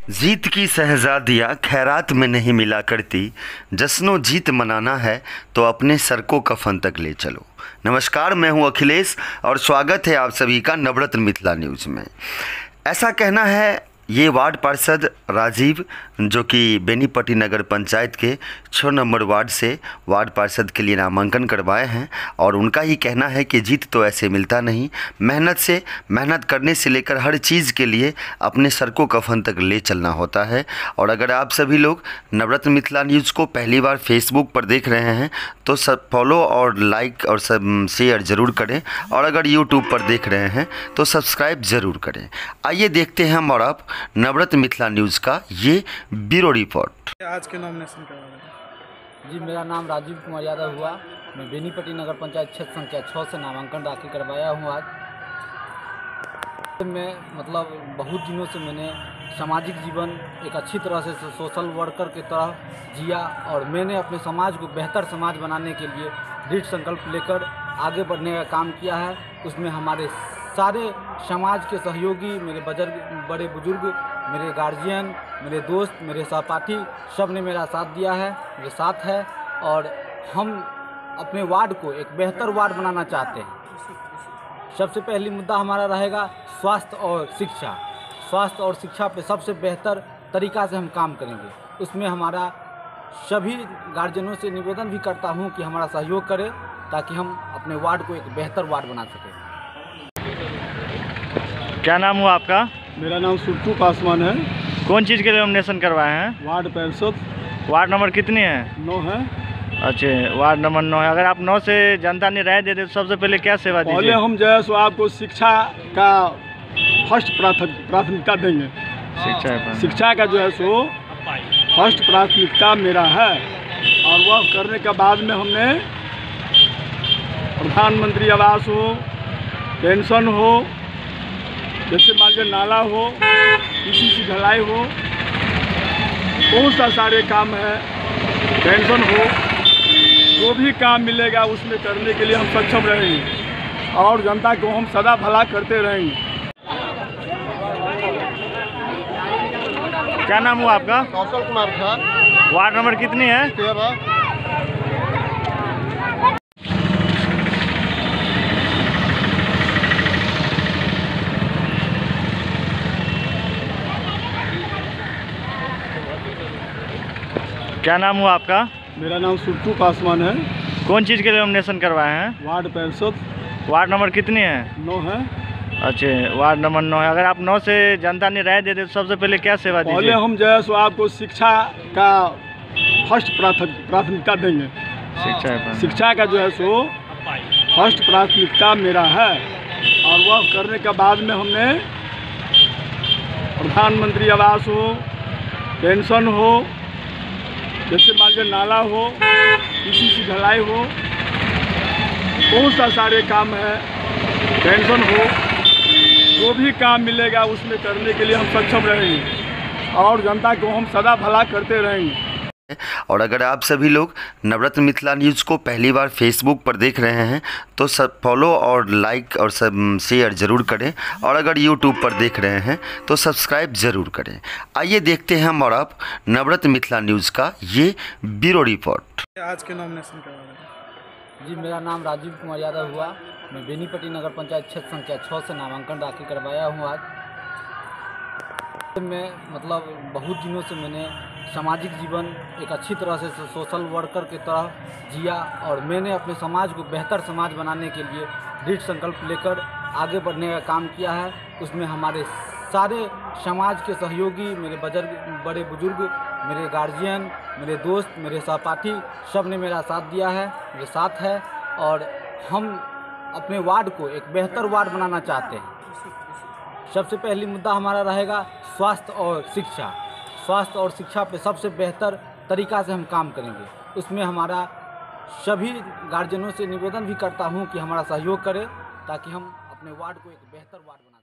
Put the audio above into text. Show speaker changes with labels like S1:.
S1: जीत की शहजादियाँ खैरात में नहीं मिला करती। जश्नो जीत मनाना है तो अपने सर को कफन तक ले चलो। नमस्कार, मैं हूं अखिलेश और स्वागत है आप सभी का नवरत्न मिथिला न्यूज़ में। ऐसा कहना है ये वार्ड पार्षद राजीव, जो कि बेनीपट्टी नगर पंचायत के 6 नंबर वार्ड से वार्ड पार्षद के लिए नामांकन करवाए हैं और उनका ही कहना है कि जीत तो ऐसे मिलता नहीं, मेहनत करने से लेकर हर चीज़ के लिए अपने सर को कफन तक ले चलना होता है। और अगर आप सभी लोग नवरत्न मिथिला न्यूज़ को पहली बार फेसबुक पर देख रहे हैं तो सब फॉलो और लाइक और सब शेयर ज़रूर करें, और अगर यूट्यूब पर देख रहे हैं तो सब्सक्राइब ज़रूर करें। आइए देखते हैं हम और आप नवरत्न मिथिला न्यूज़ का ये ब्यूरो रिपोर्ट।
S2: आज के नॉमिनेशन करवा रहे हैं।
S3: जी, मेरा नाम राजीव कुमार यादव हुआ। मैं बेनीपट्टी नगर पंचायत क्षेत्र संख्या 6 से नामांकन दाखिल करवाया हूँ। आज मैं बहुत दिनों से मैंने सामाजिक जीवन एक अच्छी तरह से सोशल वर्कर की तरह जिया और मैंने अपने समाज को बेहतर समाज बनाने के लिए दृढ़ संकल्प लेकर आगे बढ़ने का काम किया है। उसमें हमारे सारे समाज के सहयोगी, मेरे बड़े बुजुर्ग, मेरे गार्जियन, मेरे दोस्त, मेरे सहपाठी सब ने मेरा साथ दिया है, मेरे साथ है। और हम अपने वार्ड को एक बेहतर वार्ड बनाना चाहते हैं। सबसे पहली मुद्दा हमारा रहेगा स्वास्थ्य और शिक्षा। स्वास्थ्य और शिक्षा पे सबसे बेहतर तरीक़ा से हम काम करेंगे। उसमें हमारा सभी गार्जियनों से निवेदन भी करता हूँ कि हमारा सहयोग करें ताकि हम अपने वार्ड को एक बेहतर वार्ड बना सकें।
S4: क्या नाम हुआ आपका?
S2: मेरा नाम सुट्टू पासवान है।
S4: कौन चीज़ के लिए नॉमिनेशन करवाए हैं?
S2: वार्ड पार्षद।
S4: वार्ड नंबर कितनी है?
S2: 9 है।
S4: अच्छा, वार्ड नंबर 9 है। अगर आप 9 से जनता ने राय दे दे तो सबसे पहले क्या सेवा दीजिए?
S2: पहले हम जो है सो आपको शिक्षा का फर्स्ट प्राथमिकता देंगे। शिक्षा का जो है सो फर्स्ट प्राथमिकता मेरा है। और वह करने के बाद में हमने प्रधानमंत्री आवास हो, पेंशन हो, जैसे मान लीजिए नाला हो, किसी की ढलाई हो, बहुत सा सारे काम है, पेंशन हो, जो भी काम मिलेगा उसमें करने के लिए हम सक्षम रहेंगे और जनता को हम सदा भला करते रहेंगे।
S4: क्या नाम हुआ आपका?
S5: कौशल कुमार था।
S4: वार्ड नंबर कितनी है?
S5: 13।
S4: क्या नाम हुआ आपका?
S2: मेरा नाम सुट्टू पासवान है।
S4: कौन चीज़ के लिए नॉमिनेशन करवाए हैं?
S2: वार्ड पार्षद।
S4: वार्ड नंबर कितनी है?
S2: 9 है।
S4: अच्छा, वार्ड नंबर 9 है। अगर आप 9 से जनता ने राय दे दे तो सबसे पहले क्या सेवा दीजिए?
S2: पहले हम जो है सो आपको शिक्षा का फर्स्ट प्राथमिकता देंगे। शिक्षा का जो है सो फर्स्ट प्राथमिकता मेरा है। और वह करने के बाद में हमने प्रधानमंत्री आवास हो, पेंशन हो, जैसे मान लीजिए नाला हो, किसी की ढलाई हो, बहुत सा सारे काम है, पेंशन हो, जो भी काम मिलेगा उसमें करने के लिए हम सक्षम रहेंगे और जनता को हम सदा भला करते रहेंगे।
S1: और अगर आप सभी लोग नवरत्न मिथिला न्यूज़ को पहली बार फेसबुक पर देख रहे हैं तो सब फॉलो और लाइक और सब शेयर ज़रूर करें, और अगर यूट्यूब पर देख रहे हैं तो सब्सक्राइब ज़रूर करें। आइए देखते हैं हम और आप नवरत्न मिथिला न्यूज़ का ये ब्यूरो रिपोर्ट।
S2: आज के नॉमिनेशन करवा रहे हैं।
S3: जी, मेरा नाम राजीव कुमार यादव हुआ। मैं बेनीपट्टी नगर पंचायत क्षेत्र संख्या 6 से नामांकन दाखिल करवाया हूँ। आज मैं बहुत दिनों से मैंने सामाजिक जीवन एक अच्छी तरह से सोशल वर्कर की तरह जिया और मैंने अपने समाज को बेहतर समाज बनाने के लिए दृढ़ संकल्प लेकर आगे बढ़ने का काम किया है। उसमें हमारे सारे समाज के सहयोगी, मेरे बड़े बुजुर्ग, मेरे गार्जियन, मेरे दोस्त, मेरे सहपाठी सब ने मेरा साथ दिया है, मेरे साथ है। और हम अपने वार्ड को एक बेहतर वार्ड बनाना चाहते हैं। सबसे पहली मुद्दा हमारा रहेगा स्वास्थ्य और शिक्षा। स्वास्थ्य और शिक्षा पे सबसे बेहतर तरीक़ा से हम काम करेंगे। उसमें हमारा सभी गार्जियनों से निवेदन भी करता हूँ कि हमारा सहयोग करें ताकि हम अपने वार्ड को एक बेहतर वार्ड बना सकें।